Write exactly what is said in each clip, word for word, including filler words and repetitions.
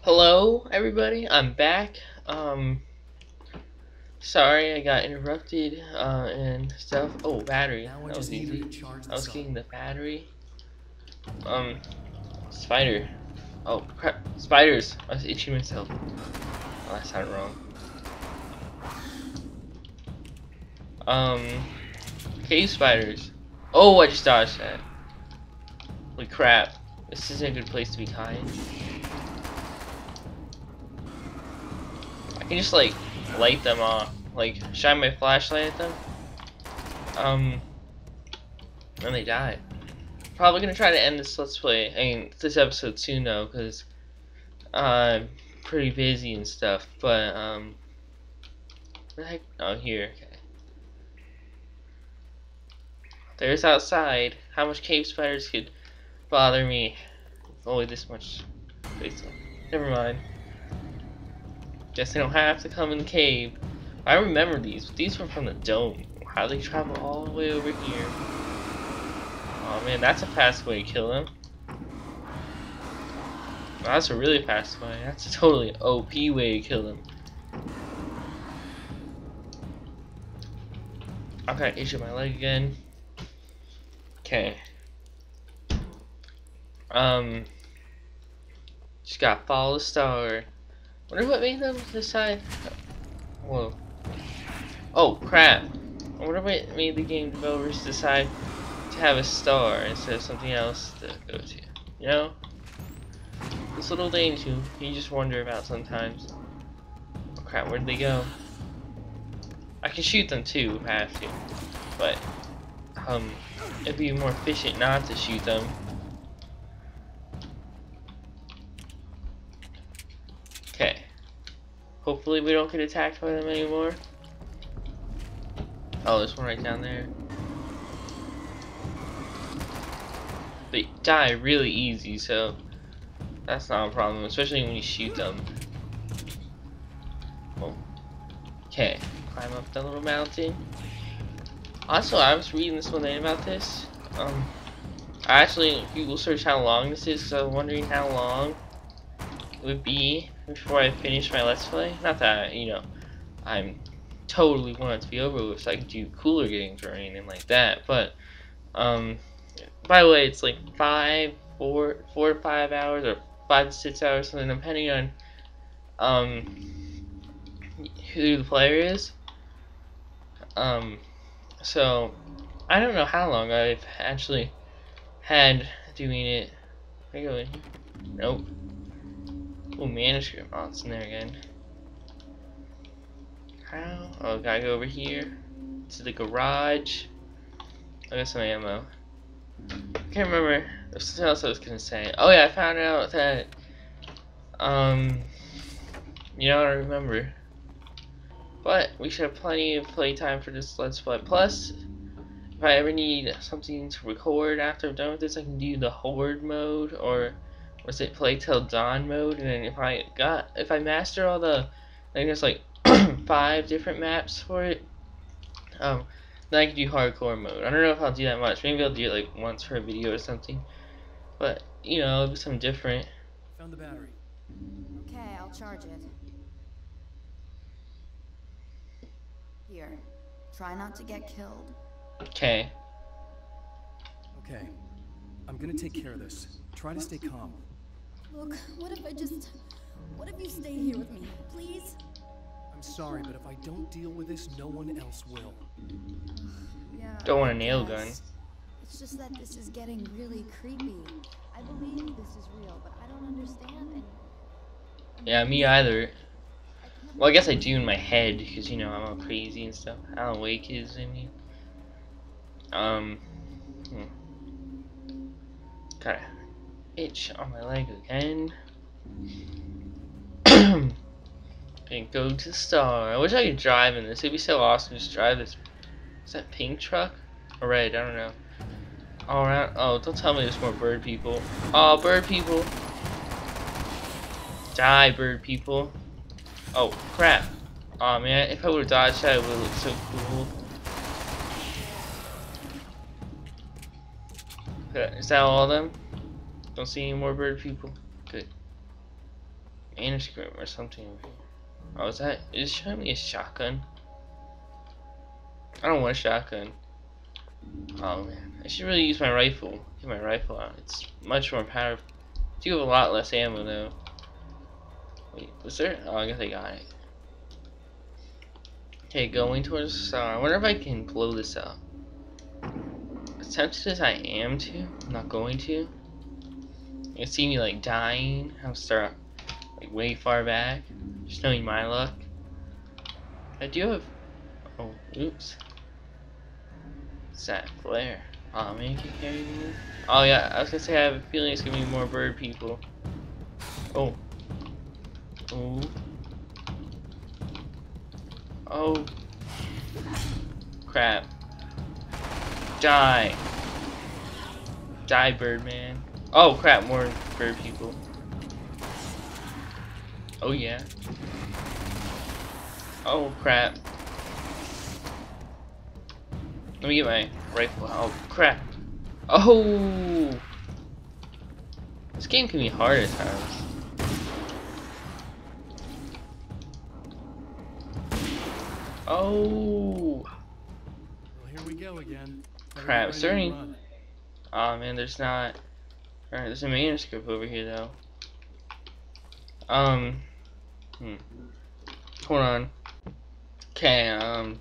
Hello, everybody. I'm back. Um, sorry I got interrupted uh, and stuff. Oh, battery. Now I That just was need her easy. to charge I was this up. getting the battery. Um, spider. Oh crap! Spiders. I was itching myself. Oh, that sounded wrong. Um, cave spiders. Oh, I just dodged that. Holy crap! This isn't a good place to be kind. I can just like light them off, like shine my flashlight at them. Um, and they die. Probably gonna try to end this let's play. I mean, this episode soon though, because I'm pretty busy and stuff. But um, where the heck? Oh, here. Okay. There's outside. How much cave spiders could bother me? If only this much space left. Never mind. Guess they don't have to come in the cave. I remember these. These were from the dome. How they travel all the way over here? Oh man, that's a fast way to kill them. That's a really fast way. That's a totally O P way to kill them. I've got itch in my leg again. Okay. Um. Just gotta follow the star. Wonder what made them decide. Whoa. Oh crap. I wonder what made the game developers decide to have a star instead of something else to go to. You know? This little things you, you just wonder about sometimes. Oh crap, where'd they go? I can shoot them too if I have to. But, um, it'd be more efficient not to shoot them. Okay. Hopefully we don't get attacked by them anymore. Oh, there's one right down there. They die really easy, so that's not a problem, especially when you shoot them. Oh. Okay, climb up that little mountain. Also, I was reading this one day about this. Um, I actually Google searched how long this is, because I was wondering how long it would be before I finish my Let's Play. Not that, you know, I'm totally want it to be over with so I can do cooler games or anything like that, but, um, by the way, it's like five, four, four to five hours, or five to six hours, something, depending on, um, who the player is. Um, so, I don't know how long I've actually had doing it. Can I go in here? Nope. Oh, manuscript. Oh, it's in there again. How? Oh, gotta go over here to the garage. I got some ammo. I can't remember. There's something else I was gonna say. Oh yeah, I found out that um, you know, I don't remember. But we should have plenty of playtime for this Let's Play. Plus, if I ever need something to record after I'm done with this, I can do the Horde mode, or was it Play Till Dawn mode? And then if I got, if I master all the, I think there's like five different maps for it. Um, then I can do hardcore mode. I don't know if I'll do that much. Maybe I'll do it like once for a video or something. But you know, it'll be something different. Found the battery. Okay, I'll charge it. Here, try not to get killed. Okay. Okay. I'm gonna take care of this. Try to stay calm. Look, what if I just... What if you stay here with me, please? I'm sorry, but if I don't deal with this, no one else will. Yeah. Don't want I a nail guess. gun. It's just that this is getting really creepy. I believe this is real, but I don't understand any... Yeah, me either. Well, I guess I do in my head, because, you know, I'm all crazy and stuff. Alan Wake is in me. Um, hmm. Got an itch on my leg again. And go to the star. I wish I could drive in this. It'd be so awesome to just drive this. Is that pink truck? Or red? I don't know. All around. Oh, don't tell me there's more bird people. Oh, bird people. Die, bird people. Oh, crap. Aw, oh, man, if I would've dodged that, it would've looked so cool. Okay, is that all of them? Don't see any more bird people? Good. manuscript or something over here. Oh, is that? Is it showing me a shotgun? I don't want a shotgun. Oh man, I should really use my rifle. Get my rifle out. It's much more powerful. I do have a lot less ammo though. Wait, was there? Oh, I guess I got it. Okay, going towards the star. I wonder if I can blow this up. As tempted as I am to, I'm not going to. You see me like dying. I'm start like way far back. Just knowing my luck. I do have. Oh, oops. What's that flare? Oh man, you can carry me. Oh yeah, I was gonna say I have a feeling it's gonna be more bird people. Oh. Oh. Oh. Crap. Die. Die, Birdman. Oh crap, more bird people. Oh yeah. Oh crap. Let me get my rifle. Oh crap. Oh. This game can be hard at times. Oh. Well, here we go again. Crap, starting. Oh man, there's not. Alright, there's a manuscript over here though. Um. Hmm. Hold on. Okay, um.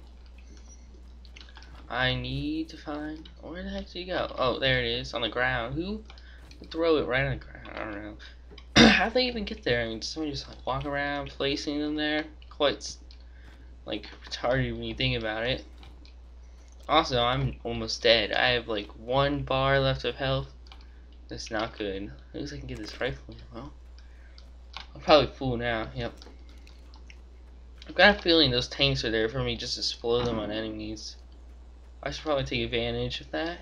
I need to find. Where the heck did you go? Oh, there it is on the ground. Who would throw it right on the ground? I don't know. How'd they even get there? I mean, somebody just like walk around placing them there? Quite like retarded when you think about it. Also, I'm almost dead. I have like one bar left of health. That's not good. At least I can get this rifle. Well, I'm probably full now. Yep. I've got a feeling those tanks are there for me just to explode them on enemies. I should probably take advantage of that.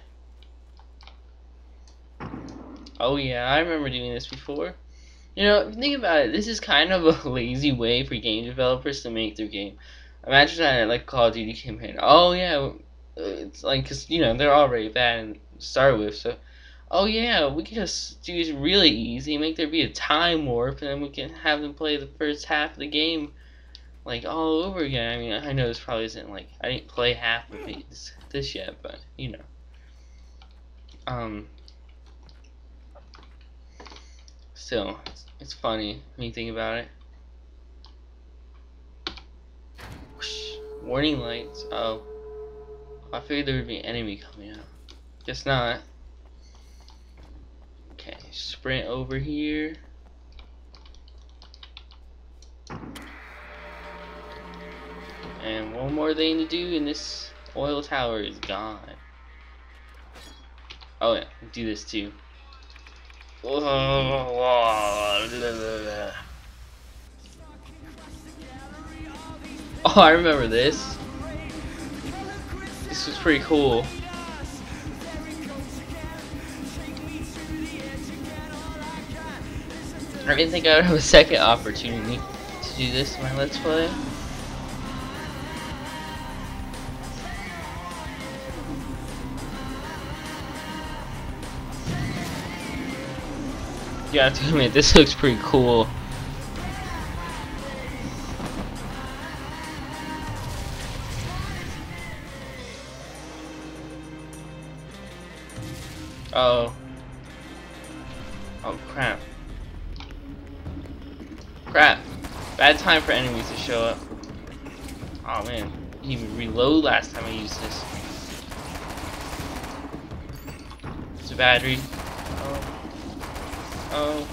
Oh yeah, I remember doing this before. You know, if you think about it, this is kind of a lazy way for game developers to make their game. Imagine that like Call of Duty campaign. Oh yeah, it's like, cause you know they're already bad to start with, so oh yeah, we can just do this really easy, make there be a time warp, and then we can have them play the first half of the game like all over again. I mean, I know this probably isn't like, I didn't play half of it, this, this yet, but you know. Um. Still, it's, it's funny when you think about it. Whoosh. Warning lights. Oh. I figured there would be an enemy coming up. Guess not. Okay, sprint over here. And one more thing to do, and this oil tower is gone. Oh yeah, do this too. Oh, I remember this. This was pretty cool. I didn't think I would have a second opportunity to do this in my Let's Play. You have to admit, this looks pretty cool. Oh. Oh crap. Crap. Bad time for enemies to show up. Oh man. Didn't even reload last time I used this. It's a battery. Oh. Oh.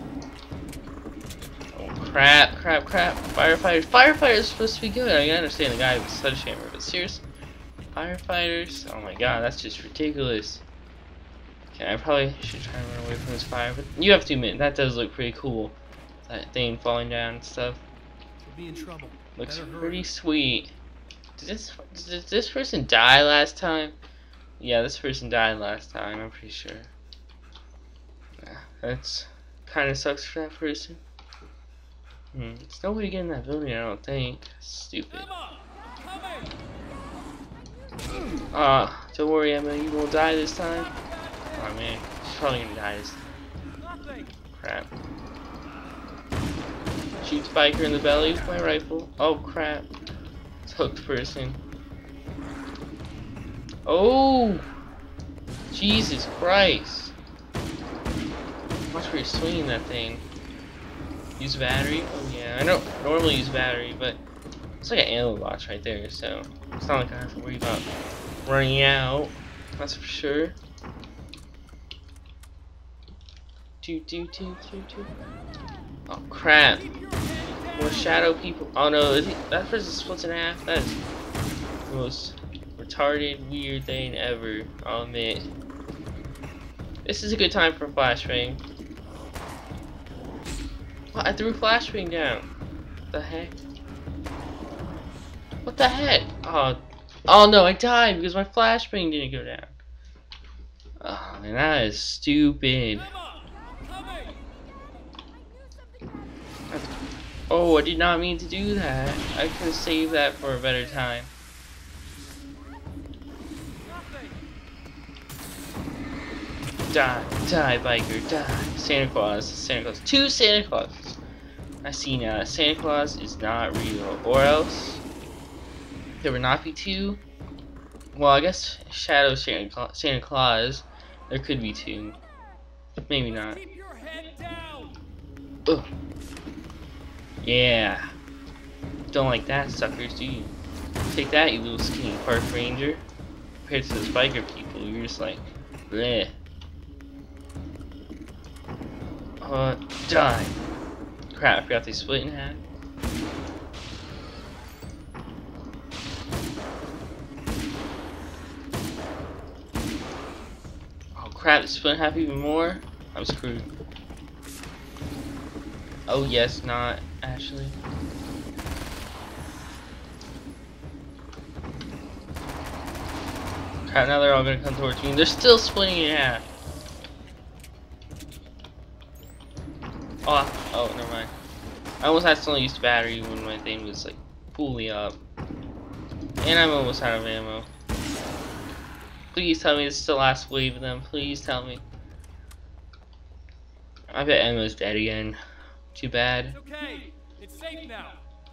Oh crap, crap, crap. Firefighters. Firefighters are supposed to be good. I understand the guy with a sledgehammer, but seriously. Firefighters? Oh my god, that's just ridiculous. Okay, I probably should try and run away from this fire, but you have to admit, that does look pretty cool. That thing falling down and stuff. We'll be in trouble. Looks pretty sweet. Did this, did this person die last time? Yeah, this person died last time, I'm pretty sure. Yeah, that's kind of sucks for that person. Hmm, there's nobody getting that building, I don't think. Stupid. Ah, don't worry, Emma, you won't die this time. Oh man, she's probably gonna die this time. Crap. Shoots biker in the belly with my rifle. Oh crap. It's hooked person. Oh! Jesus Christ. Watch where you're swinging that thing. Use battery? Oh yeah, I don't normally use battery, but it's like an ammo box right there, so it's not like I have to worry about running out. That's for sure. Do do do do do. Oh crap! More shadow people. Oh no, is he, that person splits in half. That is the most retarded, weird thing ever. I'll admit. This is a good time for a flashbang. What? I threw a flashbang down. What the heck? What the heck? Oh, oh no! I died because my flashbang didn't go down. Oh man, that is stupid. Oh, I did not mean to do that. I could have saved that for a better time. Die, die, biker, die. Santa Claus, Santa Claus. Two Santa Clauses. I see now. Santa Claus is not real. Or else, there would not be two. Well, I guess Shadow Santa Claus, Santa Claus there could be two. Maybe not. Ugh. Yeah. Don't like that, suckers, do you? Take that, you little skinny park ranger. Compared to those biker people, you're just like, bleh. Uh, die. Crap, I forgot they split in half. Oh crap, they split in half even more? I'm screwed. Oh yes, not actually. Crap, now they're all gonna come towards me. They're still splitting in half. Oh, oh, never mind. I almost accidentally used battery when my thing was like fully up. And I'm almost out of ammo. Please tell me this is the last wave of them. Please tell me. I bet Emma's dead again. Too bad. It's okay. It's safe now.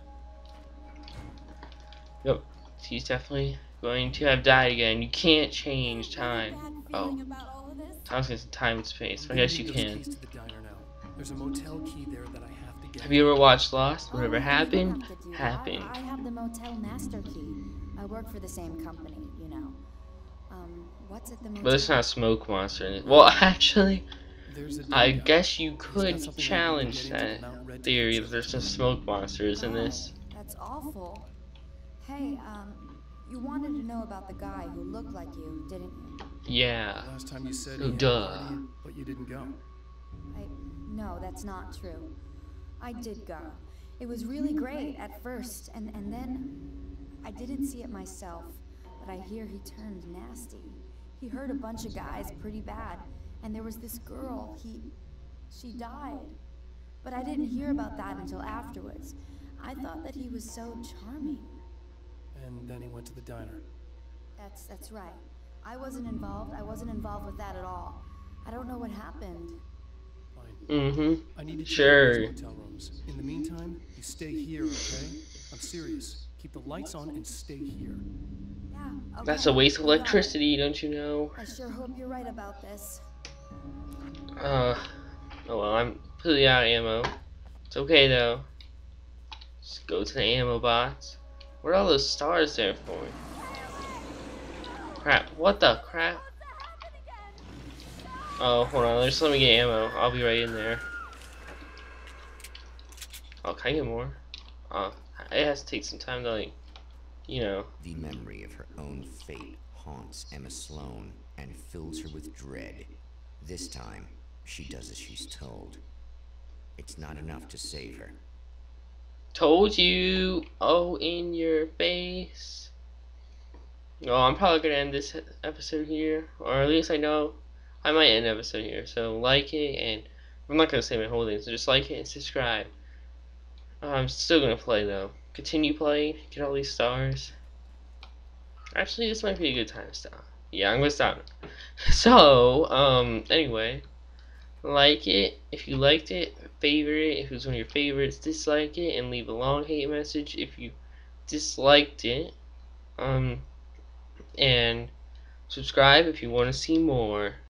Yep. He's definitely going to have died again. You can't change time. Oh. Time's just time and space. I guess you can. There's a motel key there that I have to get. Have you ever watched Lost? Whatever Oh, happened, you don't have to do happened. that. I have the motel master key. I work for the same company, you know. Um, what's at the motel? But it's not a smoke monster in it. Well, actually, There's a I dude guess you He's got could something challenge that we can get that into Mount Red theory Defense. that there's some smoke monsters in this. Oh, that's awful. Hey, um, you wanted to know about the guy who looked like you, didn't you? Yeah. Last time you said Oh, he had a duh. party, but you didn't go. I no, that's not true. I did go. It was really great at first, and and then I didn't see it myself, but I hear he turned nasty. He hurt a bunch of guys pretty bad, and there was this girl. He, she died, but I didn't hear about that until afterwards. I thought that he was so charming. And then he went to the diner. That's that's right. I wasn't involved. I wasn't involved with that at all. I don't know what happened. Fine. Mm-hmm. I need to Sure. check those motel rooms. In the meantime, you stay here, okay? I'm serious. Keep the lights on and stay here. Yeah. Okay. That's a waste of You got it. electricity, don't you know? I sure hope you're right about this. Uh, oh well, I'm completely out of ammo. It's okay though. Just go to the ammo box. What are all those stars there for? Crap, what the crap? Oh, hold on, just let me get ammo. I'll be right in there. Oh, can I get more? Oh, it has to take some time to, like, you know. The memory of her own fate haunts Emma Sloan and fills her with dread. This time, she does as she's told. It's not enough to save her. Told you! Oh, in your face. Oh, I'm probably gonna end this episode here. Or at least I know I might end the episode here. So like it, and I'm not gonna say my whole thing, so just like it and subscribe. I'm still gonna play though. Continue playing, get all these stars. Actually, this might be a good time to stop. Yeah, I'm gonna stop. So, um, anyway, like it if you liked it, favorite it if it was one of your favorites, dislike it, and leave a long hate message if you disliked it. Um, and subscribe if you want to see more.